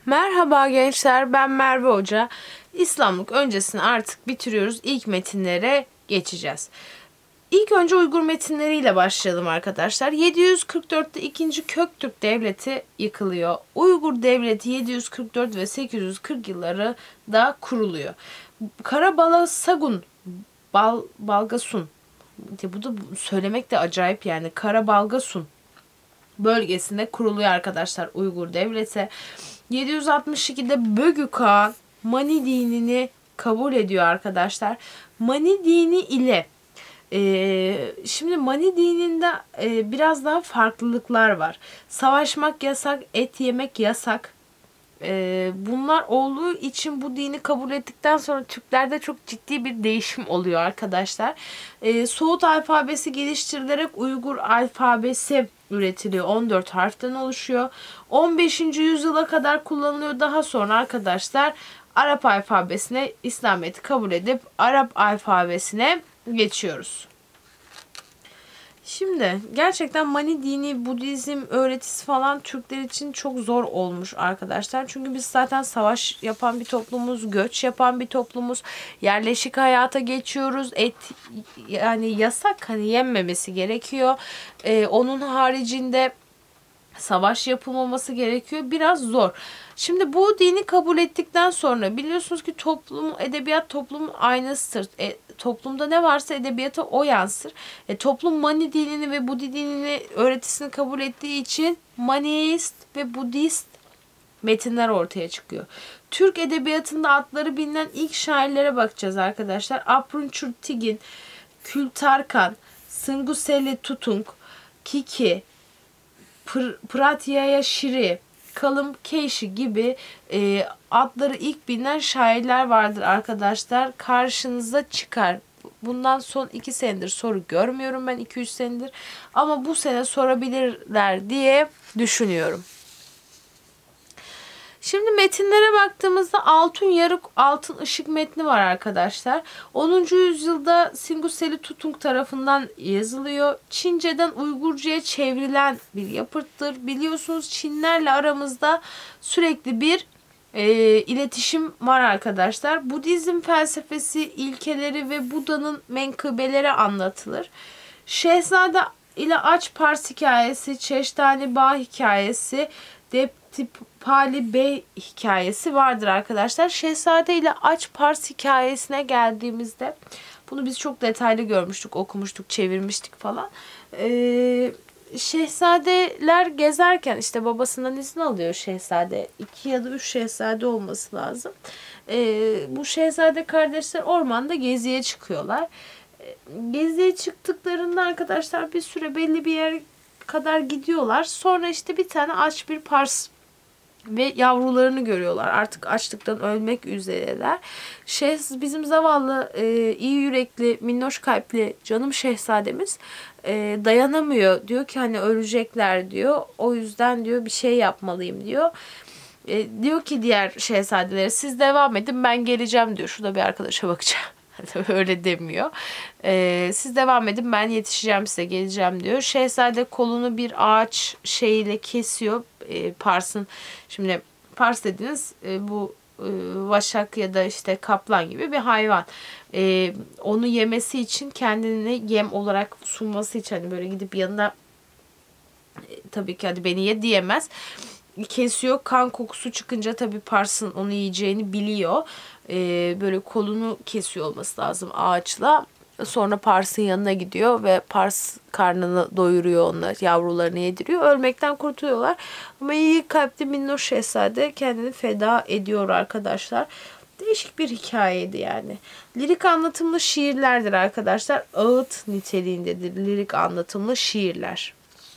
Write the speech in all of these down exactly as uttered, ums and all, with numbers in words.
Merhaba gençler, ben Merve Hoca. İslamlık öncesini artık bitiriyoruz. İlk metinlere geçeceğiz. İlk önce Uygur metinleriyle başlayalım arkadaşlar. yedi yüz kırk dörtte ikinci Köktürk Devleti yıkılıyor. Uygur Devleti yedi yüz kırk dört ve sekiz yüz kırk yılları da kuruluyor. Karabalasagun Bal, Balgasun, bu da söylemek de acayip yani. Karabalgasun bölgesinde kuruluyor arkadaşlar Uygur Devleti. yedi yüz altmış ikide Bögü Kağan Mani dinini kabul ediyor arkadaşlar. Mani dini ile e, şimdi Mani dininde e, biraz daha farklılıklar var. Savaşmak yasak, et yemek yasak. E, bunlar olduğu için bu dini kabul ettikten sonra Türklerde çok ciddi bir değişim oluyor arkadaşlar. E, Soğut alfabesi geliştirilerek Uygur alfabesi üretiliyor. on dört harften oluşuyor. on beşinci yüzyıla kadar kullanılıyor. Daha sonra arkadaşlar Arap alfabesine İslamiyet'i kabul edip Arap alfabesine geçiyoruz. Şimdi gerçekten Mani dini, Budizm öğretisi falan Türkler için çok zor olmuş arkadaşlar. Çünkü biz zaten savaş yapan bir toplumuz, göç yapan bir toplumuz, yerleşik hayata geçiyoruz. Et yani yasak, hani yenmemesi gerekiyor. Ee, onun haricinde savaş yapılmaması gerekiyor. Biraz zor. Şimdi bu dini kabul ettikten sonra biliyorsunuz ki toplum, edebiyat toplumun aynasıdır. E, toplumda ne varsa edebiyata o yansır. E, toplum Mani dinini ve Budi dinini öğretisini kabul ettiği için Maniist ve Budist metinler ortaya çıkıyor. Türk edebiyatında adları bilinen ilk şairlere bakacağız arkadaşlar. Aprunçur Tigin, Kültarkan, Sınguseli Tutung, Kiki, Pır, Pratyaya Şiri, Kalım Keyşi gibi e, adları ilk bilinen şairler vardır arkadaşlar. Karşınıza çıkar. Bundan son iki senedir soru görmüyorum ben, iki üç senedir. Ama bu sene sorabilirler diye düşünüyorum. Şimdi metinlere baktığımızda Altın Yarık Altın Işık metni var arkadaşlar. onuncu yüzyılda Singuseli Tutung tarafından yazılıyor. Çince'den Uygurca'ya çevrilen bir yapıttır. Biliyorsunuz Çinlerle aramızda sürekli bir e, iletişim var arkadaşlar. Budizm felsefesi, ilkeleri ve Buda'nın menkıbeleri anlatılır. Şehzade ile Aç Pars hikayesi, Çeştani Bağ hikayesi, Deptipali Bey hikayesi vardır arkadaşlar. Şehzade ile Aç Pars hikayesine geldiğimizde bunu biz çok detaylı görmüştük, okumuştuk, çevirmiştik falan. Ee, şehzadeler gezerken işte babasından izin alıyor şehzade. İki ya da üç şehzade olması lazım. Ee, bu şehzade kardeşler ormanda geziye çıkıyorlar. Geziye çıktıklarında arkadaşlar bir süre belli bir yer kadar gidiyorlar. Sonra işte bir tane aç bir pars ve yavrularını görüyorlar. Artık açlıktan ölmek üzereler. Şeh, bizim zavallı, e, iyi yürekli, minnoş kalpli canım şehzademiz e, dayanamıyor. Diyor ki hani ölecekler diyor. O yüzden diyor bir şey yapmalıyım diyor. E, diyor ki diğer şehzadelere siz devam edin ben geleceğim diyor. Şurada bir arkadaşa bakacağım. Öyle demiyor. Ee, siz devam edin ben yetişeceğim size geleceğim diyor. Şehzade kolunu bir ağaç şeyiyle kesiyor. Ee, Pars'ın şimdi Pars dediğiniz e, bu e, vaşak ya da işte kaplan gibi bir hayvan. Ee, onu yemesi için kendini yem olarak sunması için hani böyle gidip yanına e, tabii ki hadi beni ye diyemez. Kesiyor. Kan kokusu çıkınca tabii Pars'ın onu yiyeceğini biliyor. Ee, böyle kolunu kesiyor olması lazım ağaçla. Sonra Pars'ın yanına gidiyor ve Pars karnını doyuruyor onlar. Yavrularını yediriyor. Ölmekten kurtuluyorlar. Ama iyi kalpli minnoş şehzade kendini feda ediyor arkadaşlar. Değişik bir hikayeydi yani. Lirik anlatımlı şiirlerdir arkadaşlar. Ağıt niteliğindedir lirik anlatımlı şiirler.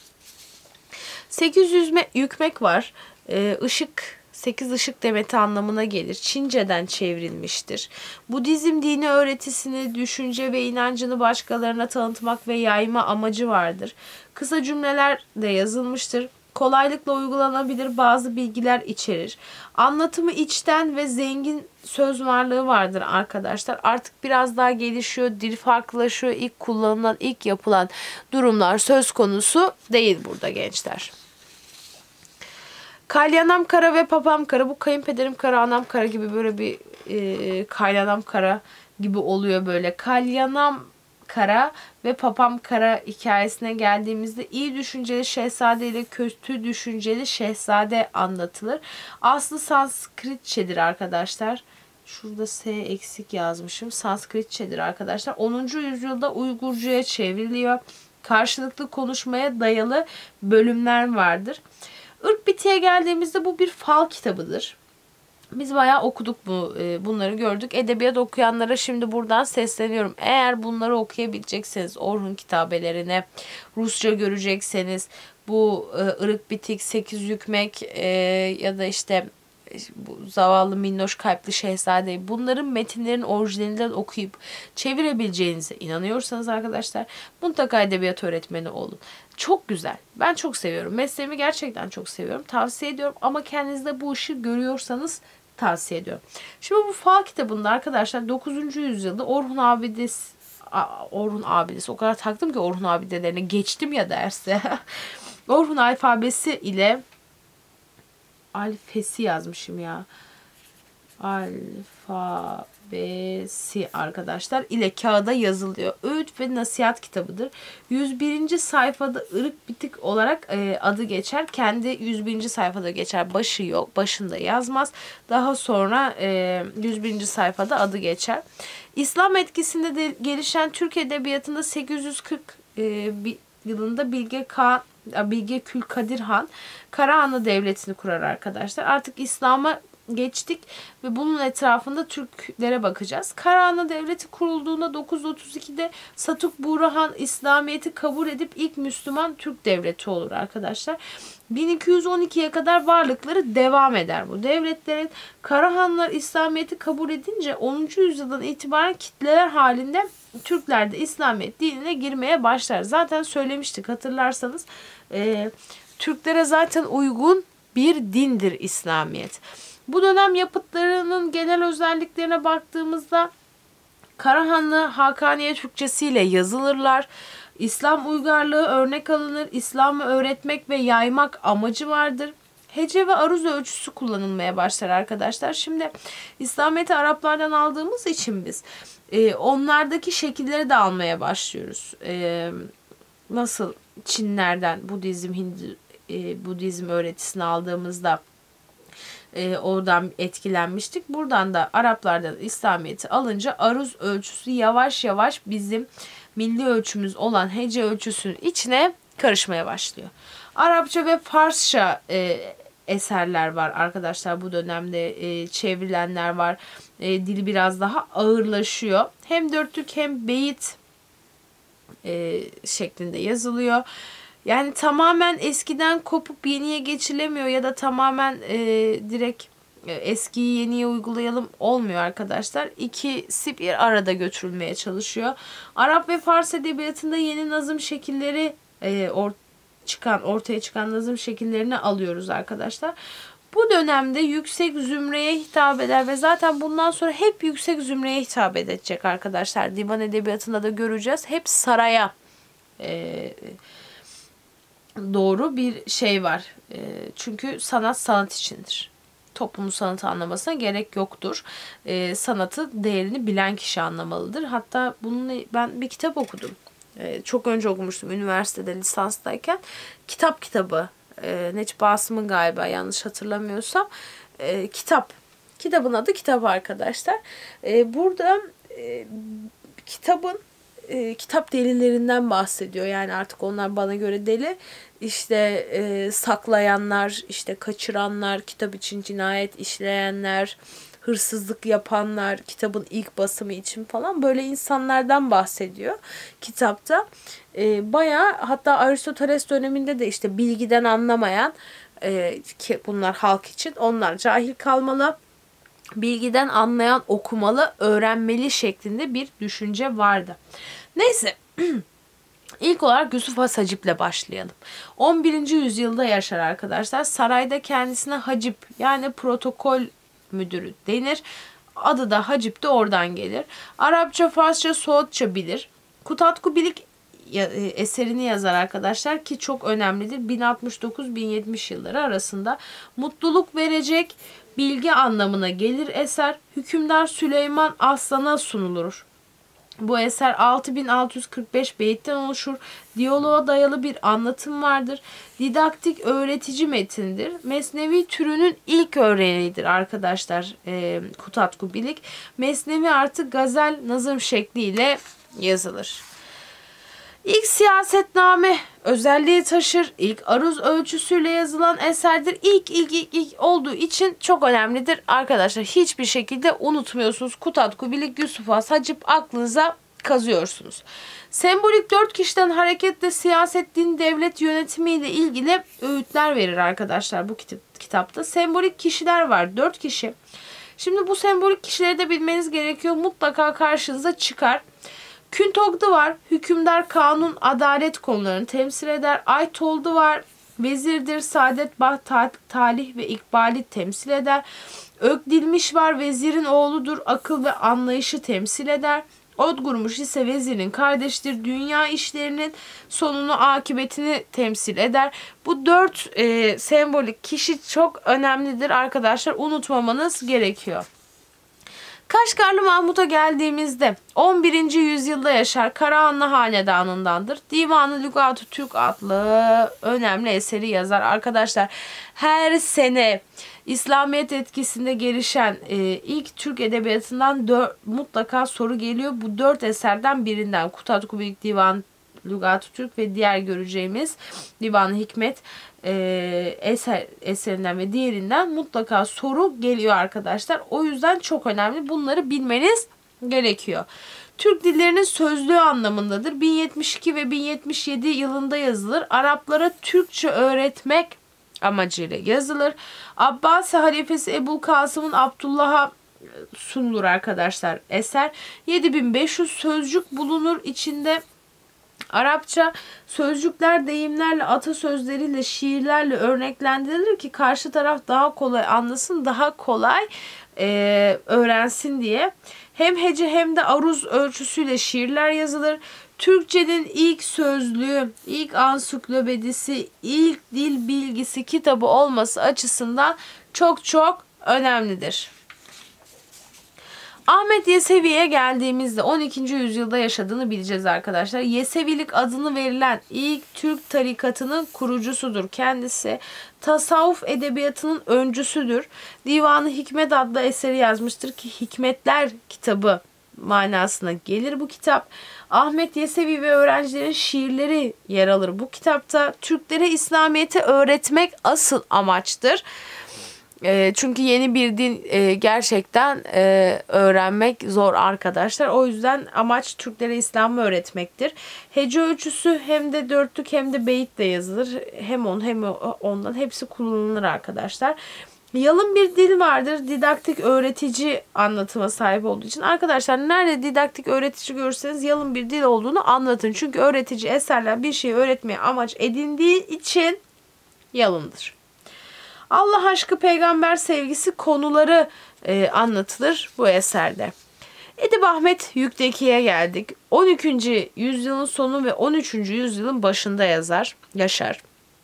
sekiz yüz yükmek var. Ee, ışık, sekiz ışık demeti anlamına gelir. Çince'den çevrilmiştir. Budizm dini öğretisini, düşünce ve inancını başkalarına tanıtmak ve yayma amacı vardır. Kısa cümleler de yazılmıştır. Kolaylıkla uygulanabilir bazı bilgiler içerir. Anlatımı içten ve zengin söz varlığı vardır arkadaşlar. Artık biraz daha gelişiyor, dil farklılaşıyor. İlk kullanılan, ilk yapılan durumlar söz konusu değil burada gençler. Kalyanam Kara ve Papam Kara. Bu kayınpederim Kara, anam Kara gibi böyle bir e, Kalyanam Kara gibi oluyor böyle. Kalyanam Kara ve Papam Kara hikayesine geldiğimizde iyi düşünceli şehzade ile kötü düşünceli şehzade anlatılır. Aslı Sanskritçedir arkadaşlar. Şurada S eksik yazmışım. Sanskritçedir arkadaşlar. onuncu yüzyılda Uygurcuya çevriliyor. Karşılıklı konuşmaya dayalı bölümler vardır. Irk Biti'ye geldiğimizde bu bir fal kitabıdır. Biz bayağı okuduk bu, bunları gördük. Edebiyat okuyanlara şimdi buradan sesleniyorum. Eğer bunları okuyabilecekseniz, Orhun kitabelerine, Rusça görecekseniz, bu Irık Bitik, Sekiz Hükmek e, ya da işte bu zavallı minnoş kalpli şehzadeyi, bunların metinlerin orijinalinden okuyup çevirebileceğinize inanıyorsanız arkadaşlar, mutlaka edebiyat öğretmeni olun. Çok güzel. Ben çok seviyorum. Mesleğimi gerçekten çok seviyorum. Tavsiye ediyorum ama kendinizde bu ışığı görüyorsanız tavsiye ediyorum. Şimdi bu fal kitabında arkadaşlar dokuzuncu yüzyılda Orhun Abidesi Orhun Abidesi o kadar taktım ki Orhun Abidelerine, geçtim ya derse. Orhun alfabesi ile alfesi yazmışım ya. Alfabesi arkadaşlar ile kağıda yazılıyor. Öğüt ve nasihat kitabıdır. yüz birinci sayfada Irık Bitik olarak e, adı geçer. Kendi yüz birinci sayfada geçer. Başı yok. Başında yazmaz. Daha sonra e, yüz birinci sayfada adı geçer. İslam etkisinde de gelişen Türk edebiyatında sekiz yüz kırk e, bir yılında Bilge Kağan Bilge Külkadir Han Karahanlı Devleti'ni kurar arkadaşlar. Artık İslam'a geçtik ve bunun etrafında Türklere bakacağız. Karahanlı Devleti kurulduğunda dokuz yüz otuz ikide Satuk Burhan İslamiyet'i kabul edip ilk Müslüman Türk devleti olur arkadaşlar. bin iki yüz on ikiye kadar varlıkları devam eder bu devletlerin. Karahanlılar İslamiyet'i kabul edince onuncu yüzyıldan itibaren kitleler halinde Türkler de İslamiyet dinine girmeye başlar. Zaten söylemiştik hatırlarsanız. E, Türklere zaten uygun bir dindir İslamiyet. Bu dönem yapıtlarının genel özelliklerine baktığımızda Karahanlı Hakaniye Türkçesiyle yazılırlar. İslam uygarlığı örnek alınır. İslam'ı öğretmek ve yaymak amacı vardır. Hece ve aruz ölçüsü kullanılmaya başlar arkadaşlar. Şimdi İslamiyet'i Araplardan aldığımız için biz e, onlardaki şekilleri de almaya başlıyoruz. E, nasıl Çinlerden Budizm, Hindu, e, Budizm öğretisini aldığımızda e, oradan etkilenmiştik. Buradan da Araplardan İslamiyet'i alınca aruz ölçüsü yavaş yavaş bizim milli ölçümüz olan hece ölçüsünün içine karışmaya başlıyor. Arapça ve Farsça e, eserler var arkadaşlar, bu dönemde e, çevrilenler var. E, dil biraz daha ağırlaşıyor. Hem dörtlük hem beyit e, şeklinde yazılıyor. Yani tamamen eskiden kopup yeniye geçilemiyor ya da tamamen e, direkt e, eskiyi yeniye uygulayalım olmuyor arkadaşlar. İkisi bir arada götürülmeye çalışıyor. Arap ve Fars edebiyatında yeni nazım şekilleri e, or çıkan ortaya çıkan nazım şekillerini alıyoruz arkadaşlar. Bu dönemde yüksek zümreye hitap eder ve zaten bundan sonra hep yüksek zümreye hitap edecek arkadaşlar. Divan edebiyatında da göreceğiz. Hep saraya e, doğru bir şey var. E, çünkü sanat sanat içindir. Toplumun sanatı anlamasına gerek yoktur. E, sanatı değerini bilen kişi anlamalıdır. Hatta bununla ben bir kitap okudum. E, çok önce okumuştum üniversitede lisanstayken. Kitap kitabı. E, Necip Asım'ın galiba, yanlış hatırlamıyorsam. E, kitap. Kitabın adı kitap arkadaşlar. E, burada e, kitabın e, kitap delillerinden bahsediyor. Yani artık onlar bana göre deli. İşte e, saklayanlar, işte kaçıranlar, kitap için cinayet işleyenler, hırsızlık yapanlar, kitabın ilk basımı için falan böyle insanlardan bahsediyor kitapta. E, bayağı, hatta Aristoteles döneminde de işte bilgiden anlamayan e, ki bunlar halk için, onlar cahil kalmalı. Bilgiden anlayan okumalı, öğrenmeli şeklinde bir düşünce vardı. Neyse. İlk olarak Yusuf Has Hacip'le başlayalım. on birinci yüzyılda yaşar arkadaşlar. Sarayda kendisine hacip yani protokol müdürü denir. Adı da Hacip de oradan gelir. Arapça, Farsça, Suudça bilir. Kutatku Bilik eserini yazar arkadaşlar ki çok önemlidir. bin altmış dokuz bin yetmiş yılları arasında mutluluk verecek bilgi anlamına gelir eser. Hükümdar Süleyman Aslan'a sunulur. Bu eser altı bin altı yüz kırk beş beyitten oluşur. Diyaloğa dayalı bir anlatım vardır. Didaktik öğretici metindir. Mesnevi türünün ilk örneğidir arkadaşlar e, Kutatkubilik. Mesnevi artık gazel nazım şekliyle yazılır. İlk siyasetname özelliği taşır. İlk aruz ölçüsüyle yazılan eserdir. İlk ilk ilk, ilk olduğu için çok önemlidir. Arkadaşlar hiçbir şekilde unutmuyorsunuz. Kutatkubilik Yusuf Has Hacip aklınıza kazıyorsunuz. Sembolik dört kişiden hareketle siyaset, din, devlet yönetimi ile ilgili öğütler verir arkadaşlar bu kitap, kitapta. Sembolik kişiler var. dört kişi. Şimdi bu sembolik kişileri de bilmeniz gerekiyor. Mutlaka karşınıza çıkar. Küntogdu var. Hükümdar, kanun, adalet konularını temsil eder. Aytoldu var. Vezirdir. Saadet, baht, talih ve ikbali temsil eder. Ökdilmiş var. Vezirin oğludur. Akıl ve anlayışı temsil eder. Odgurmuş ise vezirin kardeştir. Dünya işlerinin sonunu, akıbetini temsil eder. Bu dört e, sembolik kişi çok önemlidir arkadaşlar. Unutmamanız gerekiyor. Kaşgarlı Mahmut'a geldiğimizde on birinci yüzyılda yaşar. Karahanlı Hanedanı'ndandır. Divan-ı Lügat-ı Türk adlı önemli eseri yazar. Arkadaşlar her sene İslamiyet etkisinde gelişen e, ilk Türk edebiyatından dört, mutlaka soru geliyor. Bu dört eserden birinden Kutatkubilik, Divan, Lügat-ı Türk ve diğer göreceğimiz Divan-ı Hikmet e, eser, eserinden ve diğerinden mutlaka soru geliyor arkadaşlar. O yüzden çok önemli. Bunları bilmeniz gerekiyor. Türk dillerinin sözlüğü anlamındadır. bin yetmiş iki ve bin yetmiş yedi yılında yazılır. Araplara Türkçe öğretmek amacıyla yazılır. Abbasi halifesi Ebu Kasım'ın Abdullah'a sunulur arkadaşlar eser. yedi bin beş yüz sözcük bulunur içinde. Arapça sözcükler deyimlerle, atasözleriyle, şiirlerle örneklendirilir ki karşı taraf daha kolay anlasın, daha kolay e, öğrensin diye. Hem hece hem de aruz ölçüsüyle şiirler yazılır. Türkçenin ilk sözlüğü, ilk ansiklopedisi, ilk dil bilgisi kitabı olması açısından çok çok önemlidir. Ahmet Yesevi'ye geldiğimizde on ikinci yüzyılda yaşadığını bileceğiz arkadaşlar. Yesevilik adını verilen ilk Türk tarikatının kurucusudur kendisi. Tasavvuf edebiyatının öncüsüdür. Divan-ı Hikmet adlı eseri yazmıştır ki Hikmetler kitabı manasına gelir bu kitap. Ahmet Yesevi ve öğrencilerin şiirleri yer alır bu kitapta. Türklere İslamiyet'i öğretmek asıl amaçtır. E, çünkü yeni bir din e, gerçekten e, öğrenmek zor arkadaşlar. O yüzden amaç Türklere İslam'ı öğretmektir. Hece ölçüsü hem de dörtlük hem de beyitle yazılır. Hem on hem ondan hepsi kullanılır arkadaşlar. Yalın bir dil vardır. Didaktik öğretici anlatıma sahip olduğu için. Arkadaşlar nerede didaktik öğretici görürseniz yalın bir dil olduğunu anlatın. Çünkü öğretici eserler bir şeyi öğretmeye amaç edindiği için yalındır. Allah aşkı, peygamber sevgisi konuları e, anlatılır bu eserde. Edip Ahmet Yükneki'ye geldik. on ikinci yüzyılın sonu ve on üçüncü yüzyılın başında yazar, yaşar.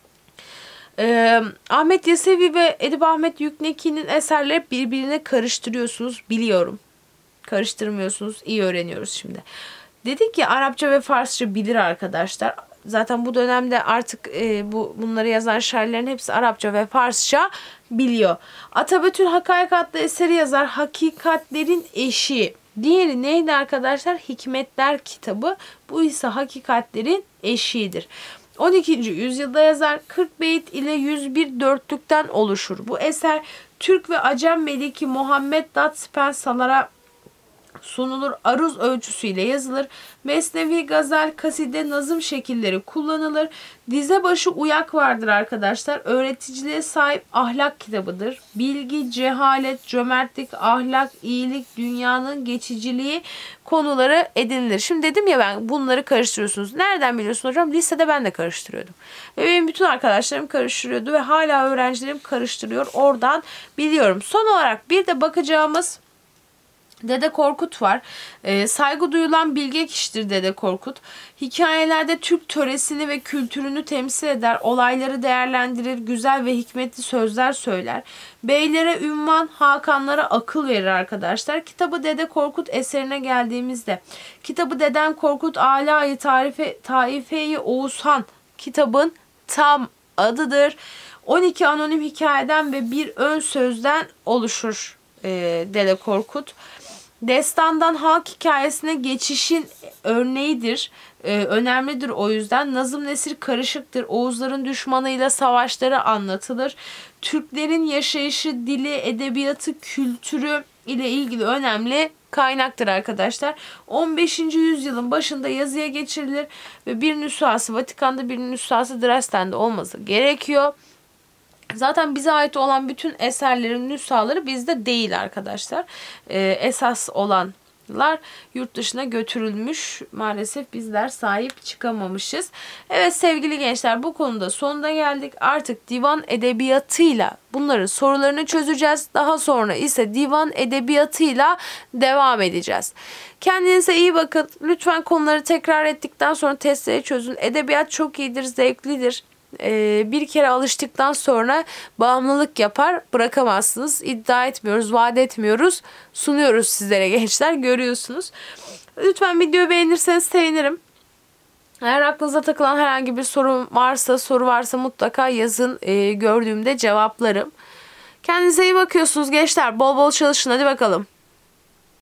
Ee, Ahmet Yesevi ve Edip Ahmet Yükneki'nin eserleri birbirine karıştırıyorsunuz, biliyorum. Karıştırmıyorsunuz, iyi öğreniyoruz şimdi. Dedik ki Arapça ve Farsça bilir arkadaşlar. Zaten bu dönemde artık e, bu bunları yazan şairlerin hepsi Arapça ve Farsça biliyor. Atabetül Hakaik adlı eseri yazar. Hakikatlerin eşiği. Diğeri neydi arkadaşlar? Hikmetler kitabı. Bu ise hakikatlerin eşiğidir. on ikinci yüzyılda yazar. kırk beyit ile yüz bir dörtlükten oluşur. Bu eser Türk ve Acem Meliki Muhammed Dat Spensalara sunulur. Aruz ölçüsüyle yazılır. Mesnevi, gazel, kaside, nazım şekilleri kullanılır. Dize başı uyak vardır arkadaşlar. Öğreticiliğe sahip ahlak kitabıdır. Bilgi, cehalet, cömertlik, ahlak, iyilik, dünyanın geçiciliği konuları edinilir. Şimdi dedim ya ben bunları karıştırıyorsunuz. Nereden biliyorsun hocam? Lisede ben de karıştırıyordum. Ve benim bütün arkadaşlarım karıştırıyordu ve hala öğrencilerim karıştırıyor. Oradan biliyorum. Son olarak bir de bakacağımız Dede Korkut var. E, saygı duyulan bilge kişidir Dede Korkut. Hikayelerde Türk töresini ve kültürünü temsil eder. Olayları değerlendirir. Güzel ve hikmetli sözler söyler. Beylere ünvan, hakanlara akıl verir arkadaşlar. Kitabı Dede Korkut eserine geldiğimizde, kitabı Dedem Korkut Alâ-i Tarife, Taife-i Oğuzhan kitabın tam adıdır. on iki anonim hikayeden ve bir ön sözden oluşur e, Dede Korkut. Destandan halk hikayesine geçişin örneğidir. Ee, önemlidir o yüzden. Nazım nesir karışıktır. Oğuzların düşmanıyla savaşları anlatılır. Türklerin yaşayışı, dili, edebiyatı, kültürü ile ilgili önemli kaynaktır arkadaşlar. on beşinci yüzyılın başında yazıya geçirilir ve bir nüshası Vatikan'da, bir nüshası Dresden'de olması gerekiyor. Zaten bize ait olan bütün eserlerin nüshaları bizde değil arkadaşlar. Ee, esas olanlar yurt dışına götürülmüş. Maalesef bizler sahip çıkamamışız. Evet sevgili gençler, bu konuda sonuna geldik. Artık divan edebiyatıyla bunların sorularını çözeceğiz. Daha sonra ise divan edebiyatıyla devam edeceğiz. Kendinize iyi bakın. Lütfen konuları tekrar ettikten sonra testleri çözün. Edebiyat çok iyidir, zevklidir. Bir kere alıştıktan sonra bağımlılık yapar, bırakamazsınız. İddia etmiyoruz, vaat etmiyoruz, sunuyoruz sizlere gençler, görüyorsunuz. Lütfen videoyu beğenirseniz sevinirim. Eğer aklınıza takılan herhangi bir soru varsa, soru varsa mutlaka yazın, gördüğümde cevaplarım. Kendinize iyi bakıyorsunuz gençler, bol bol çalışın, hadi bakalım.